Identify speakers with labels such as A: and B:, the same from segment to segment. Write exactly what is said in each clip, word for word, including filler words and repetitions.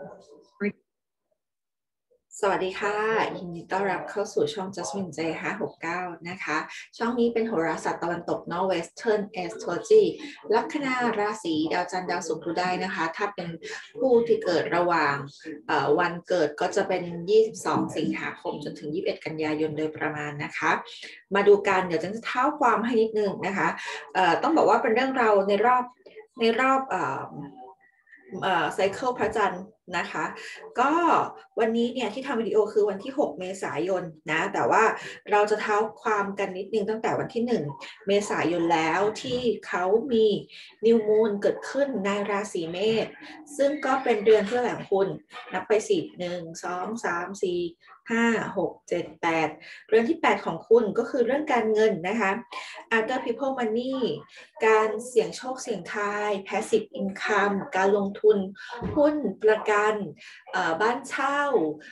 A: สวัสดีค่ะยินดีต้อนรับเข้าสู่ช่อง Jasmine เจ ห้าหกเก้า นะคะช่องนี้เป็นโหราศาสตร์ตะวันตกเนาะ Western Astrology ลัคนาราศีดาวจันทร์ดาวศุกร์ดูได้นะคะถ้าเป็นผู้ที่เกิดระหว่างวันเกิดก็จะเป็น ยี่สิบสอง สิงหาคมจนถึง ยี่สิบเอ็ด กันยายนโดยประมาณนะคะมาดูกันเดี๋ยวจะเท้าความให้นิดนึงนะคะต้องบอกว่าเป็นเรื่องเราในรอบในรอบไซเคิลพระจันทร์นะคะก็วันนี้เนี่ยที่ทำวิดีโอคือวันที่หกเมษายนนะแต่ว่าเราจะเท้าความกันนิดนึงตั้งแต่วันที่หนึ่งเมษายนแล้วที่เขามีนิวมูนเกิดขึ้นในราศีเมษซึ่งก็เป็นเดือนเพื่อแหล่งคุณนับไปสิบ หนึ่ง สอง สาม สี่ ห้า หก เจ็ด แปดเรื่องที่แปดของคุณก็คือเรื่องการเงินนะคะ Other People Money การเสี่ยงโชคเสี่ยงทาย Passive Income การลงทุนหุ้นประกันบ้านเช่า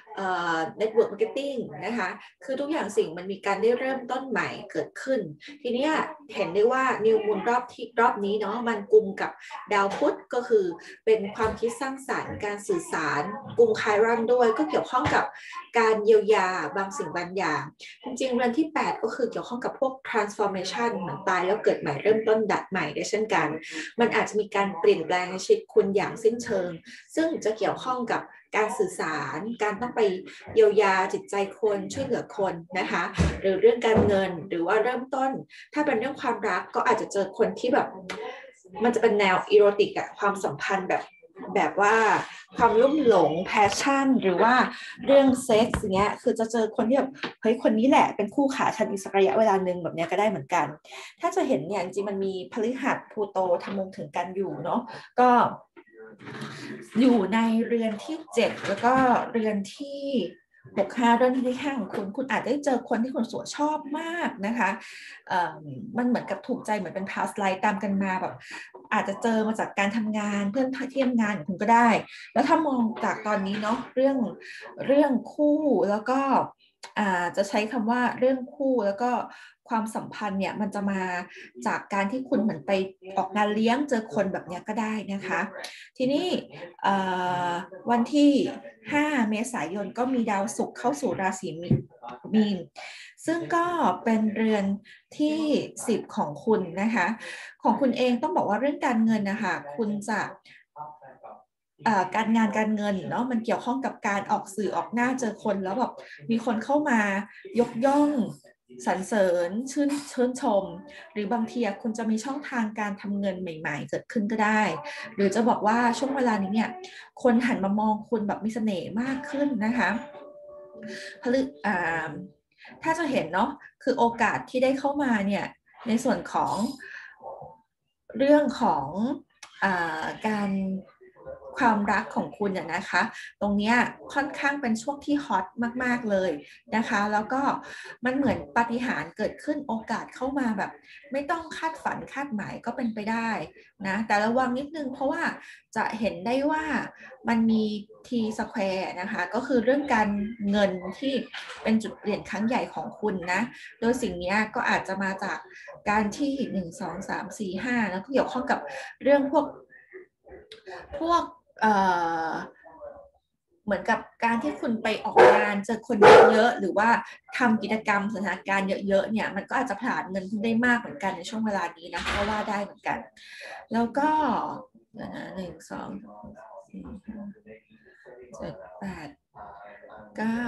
A: Network Marketing นะคะคือทุกอย่างสิ่งมันมีการได้เริ่มต้นใหม่เกิดขึ้นทีนี้เห็นได้ว่า New Moon รอบที่รอบนี้เนาะมันกุมกับดาวพุธก็คือเป็นความคิดสร้างสรรค์การสื่อสารกุมไครันด้วยก็เกี่ยวข้องกับการเยียวยาบางสิ่งบางอย่างจริงๆเรือนที่แปดก็คือเกี่ยวข้องกับพวก transformation เหมือนตายแล้วเกิดใหม่เริ่มต้นดัดใหม่ได้เช่นกันมันอาจจะมีการเปลี่ยนแปลงในชีวิตคุณอย่างสิ้นเชิงซึ่งจะเกี่ยวข้องกับการสื่อสารการต้องไปเยียวยาจิตใจคนช่วยเหลือคนนะคะหรือเรื่องการเงินหรือว่าเริ่มต้นถ้าเป็นเรื่องความรักก็อาจจะเจอคนที่แบบมันจะเป็นแนวอีโรติกอะความสัมพันธ์แบบแบบว่าความลุ่มหลงแพชชั่นหรือว่าเรื่องเซ็กซ์เงี้ยคือจะเจอคนที่แบบเฮ้ยคนนี้แหละเป็นคู่ขาฉันอีกสักระยะเวลาหนึ่งแบบนี้ก็ได้เหมือนกันถ้าจะเห็นเนี่ยจริงๆมันมีพฤหัสพลูโตทำมุมถึงกันอยู่เนาะก็อยู่ในเรือนที่เจ็ดแล้วก็เรือนที่หกห้าเรื่องที่ห้าของคุณคุณอาจได้เจอคนที่คุณสวยชอบมากนะคะมันเหมือนกับถูกใจเหมือนเป็น past life ตามกันมาแบบอาจจะเจอมาจากการทำงานเพื่อนเทียมงานของคุณก็ได้แล้วถ้ามองจากตอนนี้เนาะเรื่องเรื่องคู่แล้วก็จะใช้คำว่าเรื่องคู่แล้วก็ความสัมพันธ์เนี่ยมันจะมาจากการที่คุณเหมือนไปออกงานเลี้ยงเจอคนแบบนี้ก็ได้นะคะทีนี้วันที่ห้าเมษายนก็มีดาวศุกร์เข้าสู่ราศีมีนซึ่งก็เป็นเรือนที่สิบของคุณนะคะของคุณเองต้องบอกว่าเรื่องการเงินนะคะคุณจะการงานการเงินเนาะมันเกี่ยวข้องกับการออกสื่อออกหน้าเจอคนแล้วแบบมีคนเข้ามายกย่องสรรเสริญชื่นชื่นชมหรือบางทีคุณจะมีช่องทางการทำเงินใหม่ๆเกิดขึ้นก็ได้หรือจะบอกว่าช่วงเวลานี้เนี่ยคนหันมามองคุณแบบมีเสน่ห์มากขึ้นนะคะผลึกอ่าถ้าจะเห็นเนาะคือโอกาสที่ได้เข้ามาเนี่ยในส่วนของเรื่องของอ่าการความรักของคุณเนี่ยนะคะตรงนี้ค่อนข้างเป็นช่วงที่ฮอตมากๆเลยนะคะแล้วก็มันเหมือนปาฏิหาริย์เกิดขึ้นโอกาสเข้ามาแบบไม่ต้องคาดฝันคาดหมายก็เป็นไปได้นะแต่ระวังนิดนึงเพราะว่าจะเห็นได้ว่ามันมีทีสแควร์นะคะก็คือเรื่องการเงินที่เป็นจุดเปลี่ยนครั้งใหญ่ของคุณนะโดยสิ่งนี้ก็อาจจะมาจากการที่หนึ่ง สอง สาม สี่ ห้าแล้วก็เกี่ยวข้องกับเรื่องพวกพวกเอ่อเหมือนกับการที่คุณไปออกงานเจอคนเยอะๆหรือว่าทำกิจกรรมสถานการณ์เยอะๆเนี่ยมันก็อาจจะผ่านเงินคุณได้มากเหมือนกันในช่วงเวลานี้นะก็ว่าได้เหมือนกันแล้วก็หนึ่งสองสี่ห้าเจ็ดแปดเก้า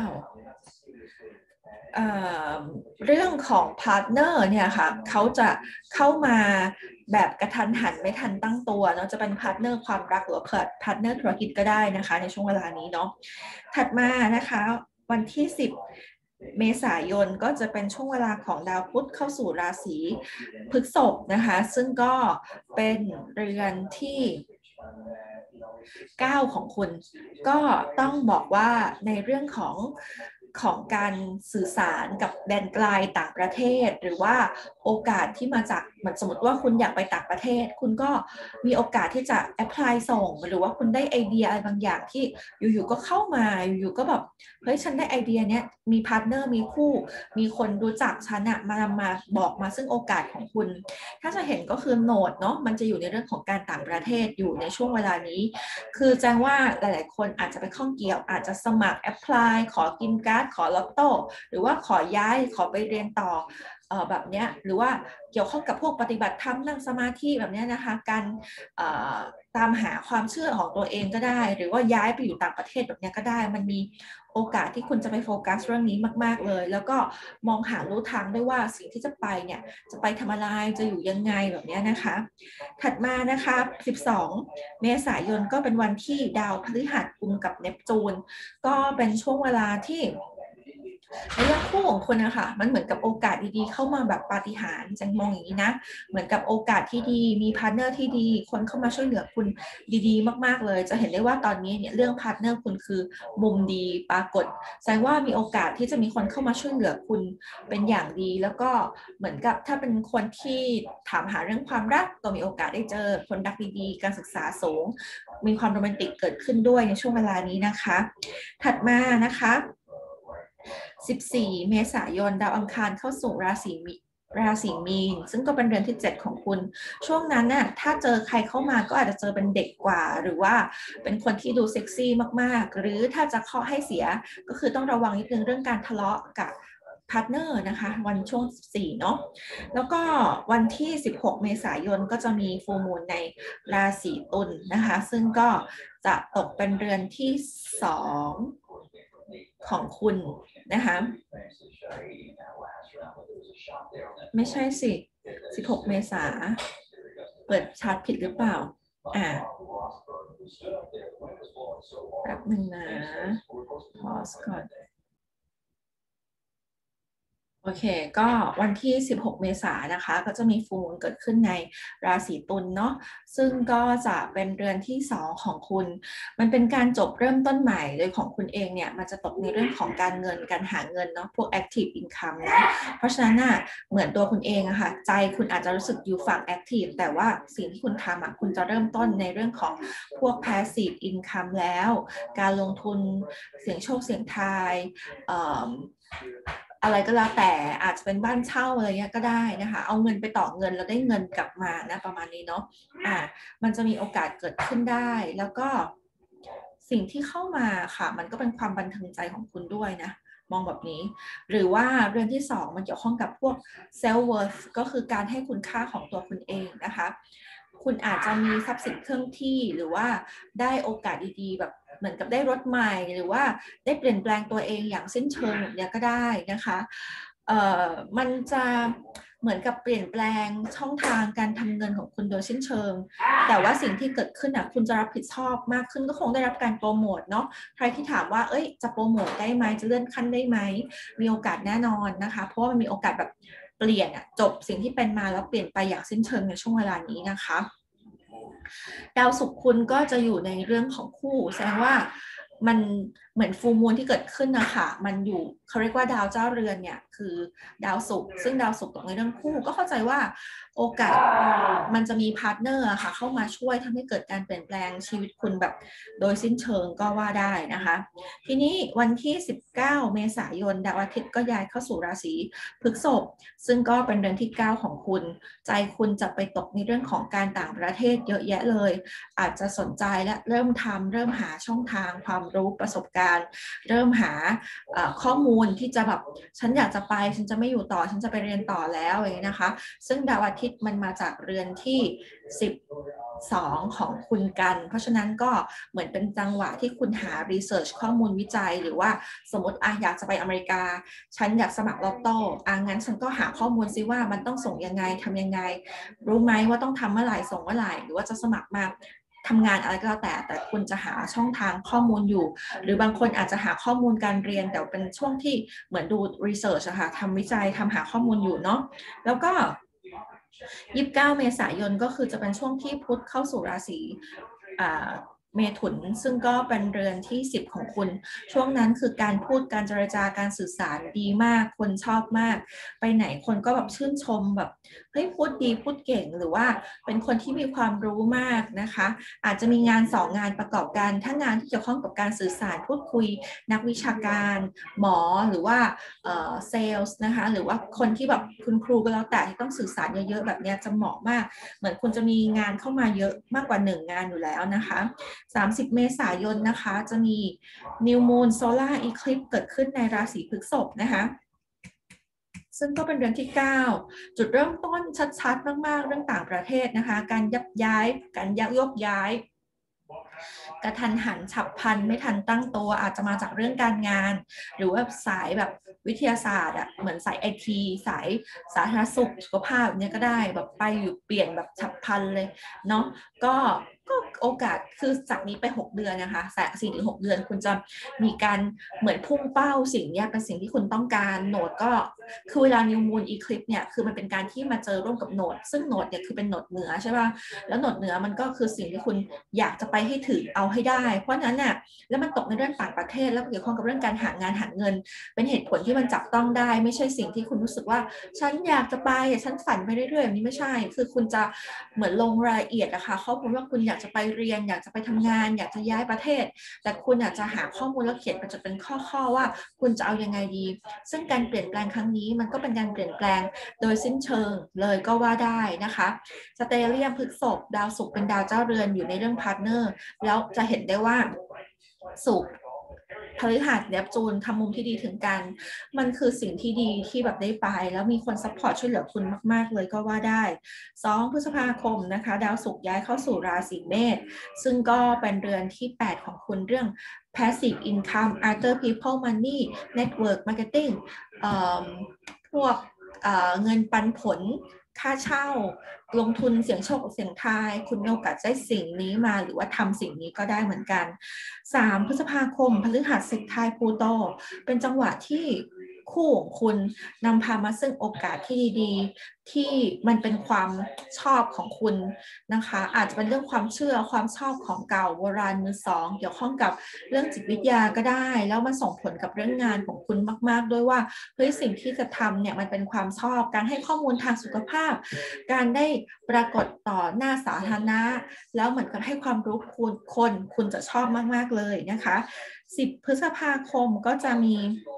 A: เรื่องของพาร์ทเนอร์เนี่ยค่ะเขาจะเข้ามาแบบกระทันหันไม่ทันตั้งตัวเนาะจะเป็นพาร์ทเนอร์ความรักหรือพาร์ทเนอร์ธุรกิจก็ได้นะคะในช่วงเวลานี้เนาะถัดมานะคะวันที่สิบเมษายนก็จะเป็นช่วงเวลาของดาวพุธเข้าสู่ราศีพฤษภนะคะซึ่งก็เป็นเรือนที่เก้าของคุณก็ต้องบอกว่าในเรื่องของ
B: ของการสื่อสารกับแดนไกลต่างประเทศหรือว่าโอกาสที่มาจากเหมือนสมมติว่าคุณอยากไปต่างประเทศคุณก็มีโอกาสที่จะแอพพลายส่งหรือว่าคุณได้ไอเดียอะไรบางอย่างที่อยู่ๆก็เข้ามาอยู่ๆก็แบบเฮ้ยฉันได้ไอเดียเนี้ยมีพาร์ทเนอร์มีคู่มีคนรู้จักฉันอะมามาบอกมาซึ่งโอกาสของคุณถ้าจะเห็นก็คือโนดเนาะมันจะอยู่ในเรื่องของการต่างประเทศอยู่ในช่วงเวลานี้คือแจ้งว่าหลายๆคนอาจจะไปข้องเกี่ยวอาจจะสมัครแอพพลายขอกินการ์ดขอลอตโต้หรือว่าขอย้ายขอไปเรียนต่อเอ่อแบบเนี้ยหรือว่าเกี่ยวข้องกับพวกปฏิบัติธรรมนั่งสมาธิแบบเนี้ยนะคะการเอ่อตามหาความเชื่อของตัวเองก็ได้หรือว่าย้ายไปอยู่ต่างประเทศแบบเนี้ยก็ได้มันมีโอกาสที่คุณจะไปโฟกัสเรื่องนี้มากๆเลยแล้วก็มองหารู้ทางด้วยว่าสิ่งที่จะไปเนี่ยจะไปทำอะไรจะอยู่ยังไงแบบนี้นะคะถัดมานะคะสิบสองเมษายนก็เป็นวันที่ดาวพฤหัสกุมกับเนปจูนก็เป็นช่วงเวลาที่ในเรื่องคู่ของคุณนะคะมันเหมือนกับโอกาสดีๆเข้ามาแบบปาฏิหาริย์จังมองอย่างนี้นะเหมือนกับโอกาสที่ดีมีพาร์ทเนอร์ที่ดีคนเข้ามาช่วยเหลือคุณดีๆมากๆเลยจะเห็นได้ว่าตอนนี้เนี่ยเรื่องพาร์ทเนอร์คุณคือมุมดีปรากฏแสดงว่ามีโอกาสที่จะมีคนเข้ามาช่วยเหลือคุณเป็นอย่างดีแล้วก็เหมือนกับถ้าเป็นคนที่ถามหาเรื่องความรักก็มีโอกาสได้เจอคนรักดีๆการศึกษาสูงมีความโรแมนติกเกิดขึ้นด้วยในช่วงเวลานี้นะคะถัดมานะคะสิบสี่เมษายนดาวอังคารเข้าสู่ราศีมิราศีมีนซึ่งก็เป็นเดือนที่เจ็ดของคุณช่วงนั้นน่ะถ้าเจอใครเข้ามาก็อาจจะเจอเป็นเด็กกว่าหรือว่าเป็นคนที่ดูเซ็กซี่มากๆหรือถ้าจะเคาะให้เสียก็คือต้องระวังนิดนึงเรื่องการทะเลาะกับพาร์ทเนอร์นะคะวันช่วงสิบสี่เนาะแล้วก็วันที่สิบหกเมษายนก็จะมีฟูลมูนในราศีตุลนะคะซึ่งก็จะตกเป็นเดือนที่สองของคุณนะคะไม่ใช่สิสิบหกเมษาเปิดชาร์ตผิดหรือเปล่าอ่าแป๊บนึงนะพอสก่อนโอเคก็วันที่สิบหกเมษายนนะคะก็จะมีฟูลมูนเกิดขึ้นในราศีตุลเนาะซึ่งก็จะเป็นเดือนที่สองของคุณมันเป็นการจบเริ่มต้นใหม่โดยของคุณเองเนี่ยมันจะตกในเรื่องของการเงินการหาเงินเนาะพวก active income นะเพราะฉะนั้นน่ะเหมือนตัวคุณเองอะค่ะใจคุณอาจจะรู้สึกอยู่ฝั่ง active แต่ว่าสิ่งที่คุณทำอะคุณจะเริ่มต้นในเรื่องของพวก passive income แล้วการลงทุนเสี่ยงโชคเสี่ยงทายอะไรก็แล้วแต่อาจจะเป็นบ้านเช่าอะไรเงี้ยก็ได้นะคะเอาเงินไปต่อเงินแล้วได้เงินกลับมานะประมาณนี้เนาะอ่ามันจะมีโอกาสเกิดขึ้นได้แล้วก็สิ่งที่เข้ามาค่ะมันก็เป็นความบันเทิงใจของคุณด้วยนะมองแบบนี้หรือว่าเรื่องที่สองมันเกี่ยวข้องกับพวก self worth ก็คือการให้คุณค่าของตัวคุณเองนะคะคุณอาจจะมีทรัพย์สินเครื่องที่หรือว่าได้โอกาสดีๆแบบเหมือนกับได้รถใหม่หรือว่าได้เปลี่ยนแปลงตัวเองอย่างสิ้นเชิงแบบนี้ก็ได้นะคะเอ่อมันจะเหมือนกับเปลี่ยนแปลงช่องทางการทำเงินของคุณโดยสิ้นเชิงแต่ว่าสิ่งที่เกิดขึ้นอ่ะคุณจะรับผิดชอบมากขึ้นก็คงได้รับการโปรโมทเนาะใครที่ถามว่าเอ้ยจะโปรโมทได้ไหมจะเลื่อนขั้นได้ไหมมีโอกาสแน่นอนนะคะเพราะว่ามันมีโอกาสแบบเปลี่ยนอ่ะจบสิ่งที่เป็นมาแล้วเปลี่ยนไปอย่างสิ้นเชิงในช่วงเวลานี้นะคะดาวศุกร์คุณก็จะอยู่ในเรื่องของคู่แสดงว่ามันเหมือนฟูลมูนที่เกิดขึ้นนะคะมันอยู่เขาเรียกว่าดาวเจ้าเรือนเนี่ยคือดาวศุกร์ซึ่งดาวศุกร์ตกในเรื่องคู่ก็เข้าใจว่าโอกาสมันจะมีพาร์ทเนอร์ค่ะเข้ามาช่วยทำให้เกิดการเปลี่ยนแปลงชีวิตคุณแบบโดยสิ้นเชิงก็ว่าได้นะคะทีนี้วันที่สิบเก้าเมษายนดาวอาทิตย์ก็ย้ายเข้าสู่ราศีพฤษภซึ่งก็เป็นเดือนที่เก้าของคุณใจคุณจะไปตกในเรื่องของการต่างประเทศเยอะแยะเลยอาจจะสนใจและเริ่มทำเริ่มหาช่องทางความรู้ประสบการณ์เริ่มหาข้อมูลที่จะแบบฉันอยากจะไปฉันจะไม่อยู่ต่อฉันจะไปเรียนต่อแล้วอย่างนี้นะคะซึ่งดาวอาทิตย์มันมาจากเรือนที่สิบสองของคุณกันเพราะฉะนั้นก็เหมือนเป็นจังหวะที่คุณหารีเสิร์ชข้อมูลวิจัยหรือว่าสมมติอ่ะอยากจะไปอเมริกาฉันอยากสมัครลอตโต้อ่ะงั้นฉันก็หาข้อมูลซิว่ามันต้องส่งยังไงทำยังไงรู้ไหมว่าต้องทำเมื่อไหร่ส่งเมื่อไหร่หรือว่าจะสมัครมาทำงานอะไรก็แล้วแต่แต่คุณจะหาช่องทางข้อมูลอยู่หรือบางคนอาจจะหาข้อมูลการเรียนแต่เป็นช่วงที่เหมือนดูรีเสิร์ชอะค่ะทำวิจัยทำหาข้อมูลอยู่เนาะแล้วก็ยี่สิบเก้าเมษายนก็คือจะเป็นช่วงที่พุธเข้าสู่ราศีเมถุนซึ่งก็เป็นเรือนที่สิบของคุณช่วงนั้นคือการพูดการเจรจาการสื่อสารดีมากคนชอบมากไปไหนคนก็แบบชื่นชมแบบเฮ้ยพูดดีพูดเก่งหรือว่าเป็นคนที่มีความรู้มากนะคะอาจจะมีงานสองงานประกอบกันถ้างานที่เกี่ยวข้องกับการสื่อสารพูดคุยนักวิชาการหมอหรือว่าเอ่อเซลส์นะคะหรือว่าคนที่แบบคุณครูก็แล้วแต่ที่ต้องสื่อสารเยอะๆแบบนี้จะเหมาะมากเหมือนคุณจะมีงานเข้ามาเยอะมากกว่าหนึ่งงานอยู่แล้วนะคะสามสิบเมษายนนะคะจะมี New Moon Solar Eclipse เกิดขึ้นในราศีพฤษภนะคะซึ่งก็เป็นเดือนที่เก้าจุดเริ่มต้นชัดๆมากๆเรื่องต่างประเทศนะคะการยับย้ายการยักยกย้ายกระทันหันฉับพลันไม่ทันตั้งตัวอาจจะมาจากเรื่องการงานหรือว่าสายแบบวิทยาศาสตร์อ่ะเหมือนสายไอทีสายสาธารณสุขสุขภาพเนี่ยก็ได้แบบไปอยู่เปลี่ยนแบบฉับพลันเลยเนาะก็ก็โอกาสคือจากนี้ไปหกเดือนนะคะสี่ถึงหกเดือนคุณจะมีการเหมือนพุ่งเป้าสิ่งนี้เป็นสิ่งที่คุณต้องการโหนดก็คือเวลา New Moon Eclipse เนี่ยคือมันเป็นการที่มาเจอร่วมกับโหนดซึ่งโหนดเนี่ยคือเป็นโหนดเหนือใช่ป่ะแล้วโหนดเหนือมันก็คือสิ่งที่คุณอยากจะไปให้ถึงเอาให้ได้เพราะนั้นน่ะแล้วมันตกในเรื่องต่างประเทศแล้วเกี่ยวข้องกับเรื่องการหางานหาเงินเป็นเหตุผลที่มันจับต้องได้ไม่ใช่สิ่งที่คุณรู้สึกว่าฉันอยากจะไปฉันฝันไปเรื่อยๆแบบนี้ไม่ใช่คือคุณจะเหมือนลงรายละเอียดนะคะข้อมูลว่าคุณอยากจะไปเรียนอยากจะไปทำงานอยากจะย้ายประเทศแต่คุณอยากจะหาข้อมูลแล้วเขียนมันจะเป็นข้อๆว่าคุณจะเอายังไงดีซึ่งการเปลี่ยนแปลงครั้งนี้มันก็เป็นการเปลี่ยนแปลงโดยสิ้นเชิงเลยก็ว่าได้นะคะสเตเลียมพฤษภดาวศุกร์เป็นดาวเจ้าเรือนอยู่ในเรื่องพาร์ทเนอร์แล้วจะเห็นได้ว่าศุกร์พฤหัสเนปจูนทำมุมที่ดีถึงกันมันคือสิ่งที่ดีที่แบบได้ไปแล้วมีคนซัพพอร์ตช่วยเหลือคุณมากๆเลยก็ว่าได้สองพฤษภาคมนะคะดาวศุกร์ย้ายเข้าสู่ราศีเมษซึ่งก็เป็นเรือนที่แปดของคุณเรื่อง passive income other people money network marketing เอ่อพวกเอ่อเงินปันผลค่าเช่าลงทุนเสี่ยงโชคเสี่ยงทายคุณมีโอกาสได้สิ่งนี้มาหรือว่าทำสิ่งนี้ก็ได้เหมือนกันสามพฤษภาคมพฤหัสเซกไทายพลูโตเป็นจังหวะที่คู่ของคุณนำพามาซึ่งโอกาสที่ดีๆที่มันเป็นความชอบของคุณนะคะอาจจะเป็นเรื่องความเชื่อความชอบของเก่าโบราณมือสองเกี่ยวข้องกับเรื่องจิตวิทยาก็ได้แล้วมันส่งผลกับเรื่องงานของคุณมากๆด้วยว่าเฮ้ยสิ่งที่จะทำเนี่ยมันเป็นความชอบการให้ข้อมูลทางสุขภาพการได้ปรากฏต่อหน้าสาธารณะแล้วเหมือนกับให้ความรู้คุณคนคุณจะชอบมากๆเลยนะคะสิบพฤษภาคมก็จะมี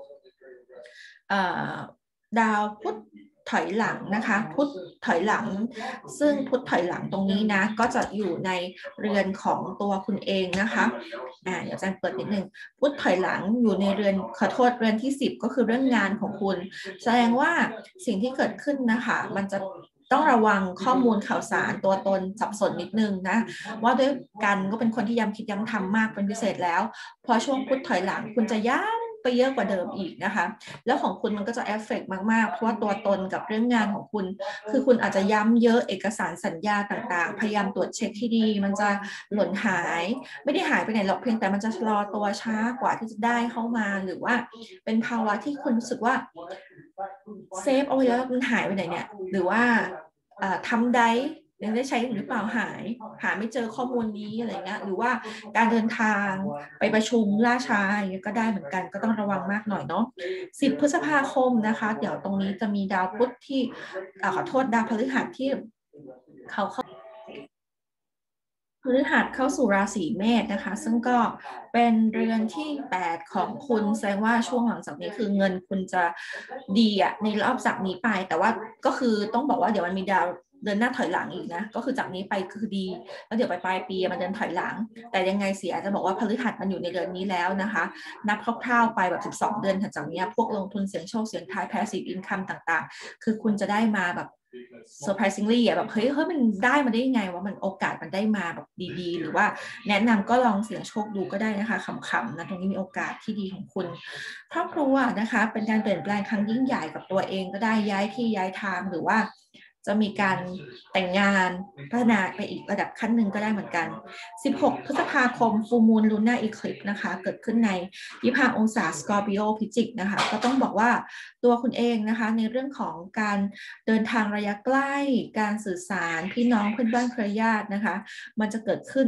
B: ดาวพุธถอยหลังนะคะพุธถอยหลังซึ่งพุธถอยหลังตรงนี้นะก็จะอยู่ในเรือนของตัวคุณเองนะคะอ่าเดี๋ยวอาจารย์เปิดนิดนึงพุธถอยหลังอยู่ในเรือนขอโทษเรือนที่สิบก็คือเรื่องงานของคุณแสดงว่าสิ่งที่เกิดขึ้นนะคะมันจะต้องระวังข้อมูลข่าวสารตัวตนสับสนนิดนึงนะว่าด้วยกันก็เป็นคนที่ย้ำคิดย้ำทำมากเป็นพิเศษแล้วพอช่วงพุธถอยหลังคุณจะย้ำไปเยอะกว่าเดิมอีกนะคะแล้วของคุณมันก็จะเอฟเฟกต์มากๆเพราะว่าตัวตนกับเรื่องงานของคุณคือคุณอาจจะย้ำเยอะเอกสารสัญญาต่างๆพยายามตรวจเช็คที่ดีมันจะหล่นหายไม่ได้หายไปไหนหรอกเพียงแต่มันจะชะลอตัวช้ากว่าที่จะได้เข้ามาหรือว่าเป็นภาวะที่คุณรู้สึกว่าเซฟเอาไว้แล้วมันหายไปไหนเนี่ยหรือว่าทำได้ยังได้ใช้หรือเปล่าหายหาไม่เจอข้อมูลนี้อะไรเงี้ยหรือว่าการเดินทางไปประชุมล่าช้าอย่างเงี้ยก็ได้เหมือนกันก็ต้องระวังมากหน่อยเนาะสิบพฤษภาคมนะคะเดี๋ยวตรงนี้จะมีดาวพุธที่ขอโทษดาวพฤหัสที่เขาเข้าพฤหัสเข้าสู่ราศีเมษนะคะซึ่งก็เป็นเรือนที่แปดของคุณแสดงว่าช่วงหลังจากนี้คือเงินคุณจะดีอะในรอบจากนี้ไปแต่ว่าก็คือต้องบอกว่าเดี๋ยวมันมีดาวเดินหน้าถอยหลังอีกนะก็คือจากนี้ไปคือดีแล้วเดี๋ยวไปปลายปีมันเดินถอยหลังแต่ยังไงเสียจะบอกว่าพฤหัสมันอยู่ในเดือนนี้แล้วนะคะนับคร่าวๆไปแบบสิบสองเดือนถัดจากนี้พวกลงทุนเสี่ยงโชคเสี่ยงทาย passive income ต่างๆคือคุณจะได้มาแบบsurprisingly อ่ะแบบเฮ้ยเฮ้ยมันได้มาได้ยังไงว่ามันโอกาสมันได้มาแบบดีๆหรือว่าแนะนำก็ลองเสี่ยงโชคดูก็ได้นะคะขำๆนะตรงนี้มีโอกาสที่ดีของคุณครอบครัวนะคะเป็นการเปลี่ยนแปลงครั้งยิ่งใหญ่กับตัวเองก็ได้ย้ายที่ย้ายทางหรือว่าจะมีการแต่งงานพัฒนาไปอีกระดับขั้นหนึ่งก็ได้เหมือนกันสิบหกพฤษภาคมฟูมูลลูน่าอีคลิปนะคะเกิดขึ้นในยี่สิบห้าองศาสกอร์ปิโอพิจิกนะคะก็ต้องบอกว่าตัวคุณเองนะคะในเรื่องของการเดินทางระยะใกล้การสื่อสารพี่น้องเพื่อนบ้านเครือญาตินะคะมันจะเกิดขึ้น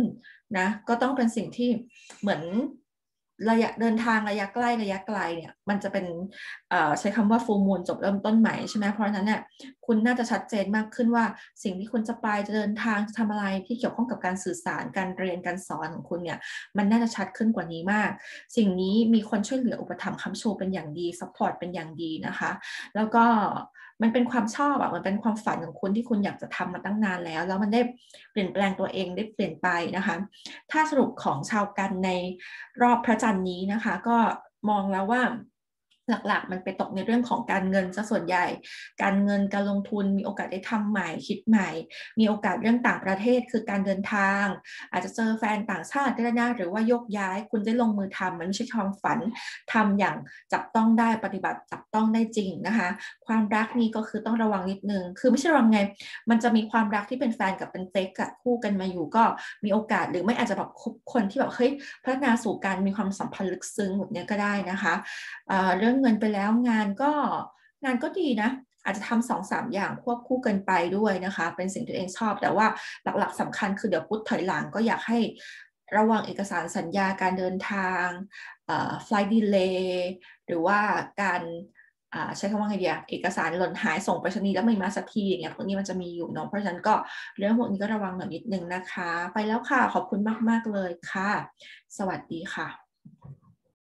B: นะก็ต้องเป็นสิ่งที่เหมือนระยะเดินทางระยะใกล้ระยะไกลเนี่ยมันจะเป็นใช้คำว่า full moon จบเริ่มต้นใหม่ใช่ไหมเพราะฉะนั้นเนี่ยคุณน่าจะชัดเจนมากขึ้นว่าสิ่งที่คุณจะไปจะเดินทางจะทำอะไรที่เกี่ยวข้องกับการสื่อสารการเรียนการสอนของคุณเนี่ยมันน่าจะชัดขึ้นกว่านี้มากสิ่งนี้มีคนช่วยเหลืออุปถัมภ์ค้ำชูเป็นอย่างดีซัพพอร์ตเป็นอย่างดีนะคะแล้วก็มันเป็นความชอบอ่ะมันเป็นความฝันของคุณที่คุณอยากจะทำมาตั้งนานแล้วแล้วมันได้เปลี่ยนแปลงตัวเองได้เปลี่ยนไปนะคะถ้าสรุปของชาวกันในรอบพระจันทร์นี้นะคะก็มองแล้วว่าหลักๆมันไปตกในเรื่องของการเงินซะส่วนใหญ่การเงินการลงทุนมีโอกาสได้ทำใหม่คิดใหม่มีโอกาสเรื่องต่างประเทศคือการเดินทางอาจจะเจอแฟนต่างชาติก็ได้นะหรือว่ายกย้ายคุณได้ลงมือทำมันไม่ใช่ความฝันทำอย่างจับต้องได้ปฏิบัติจับต้องได้จริงนะคะความรักนี่ก็คือต้องระวังนิดนึงคือไม่ใช่ระวังไงมันจะมีความรักที่เป็นแฟนกับเป็นเฟกอะคู่กันมาอยู่ก็มีโอกาสหรือไม่อาจจะแบบคบคนที่แบบเฮ้ยพัฒนาสู่การมีความสัมพันธ์ลึกซึ้งแบบนี้ก็ได้นะคะเรื่องเงินไปแล้วงานก็งานก็ดีนะอาจจะทำสองสามอย่างควบคู่กันไปด้วยนะคะเป็นสิ่งที่ตัวเองชอบแต่ว่าหลักๆสำคัญคือเดี๋ยวพุทธถอยหลังก็อยากให้ระวังเอกสารสัญญาการเดินทาง flight delay หรือว่าการใช้คำว่าไงดีเอกสารหล่นหายส่งไปรษณีย์แล้วไม่มาสักทีอย่างเงี้ยพวกนี้มันจะมีอยู่เนาะเพราะฉะนั้นก็เรื่องพวกนี้ก็ระวังหน่อยนิดนึงนะคะไปแล้วค่ะขอบคุณมากๆเลยค่ะสวัสดีค่ะ